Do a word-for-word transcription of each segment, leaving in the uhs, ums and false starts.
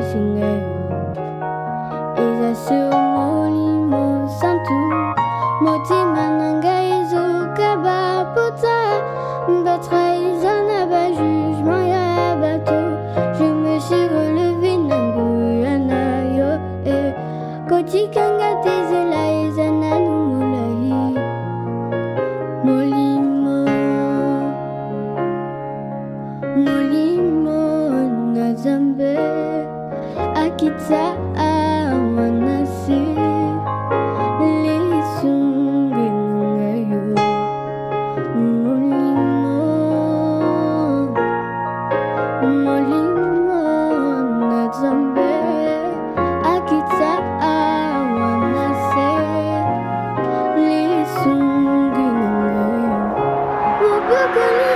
singayo Iza molimo santu Motima nangai zuka puta Batra izana ba jugement ya bateau Je me suis relevé nangu anayo eh Koti kanga tezela izana numulahi Molimo Molimo na zambe Akita awanasi Lisungi nangayo Molimo Molimo na zambe Akita awanasi Lisungi nangayo Mubukuli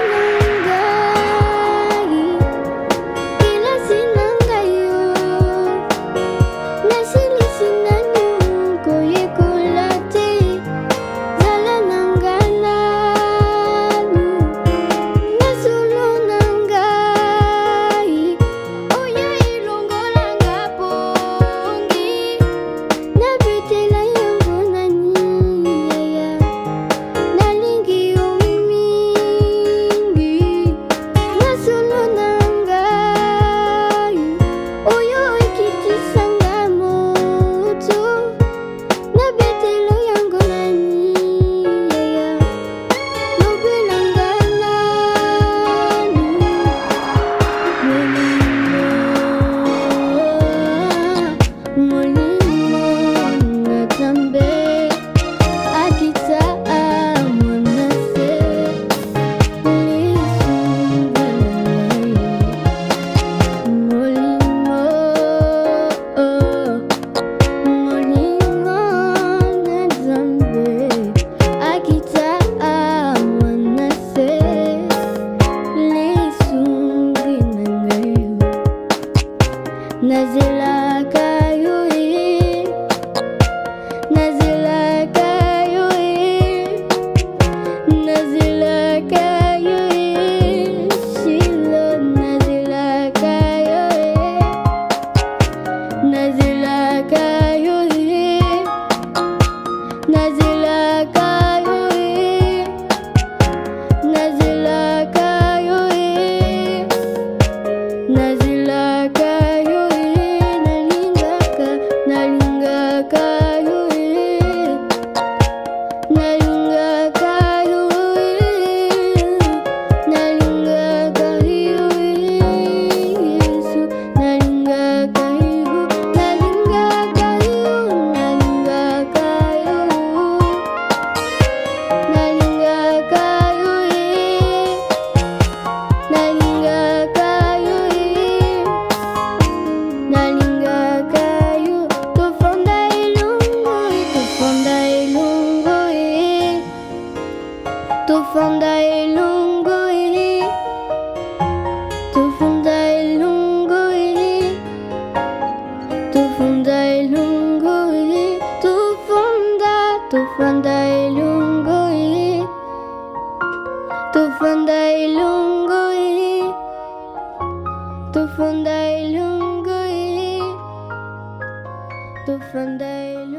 Nazila kayui Nazila kayui Nazila kayui Shilo Nazila kayui Nazila kayui Nazila kayui Nazila kayui Nazila kayui Tufanda ilungui Tufanda ilungui Tufanda ilungui Tufanda Tufanda ilungui Tufanda ilungui Tufanda ilungui Tufanda ilungui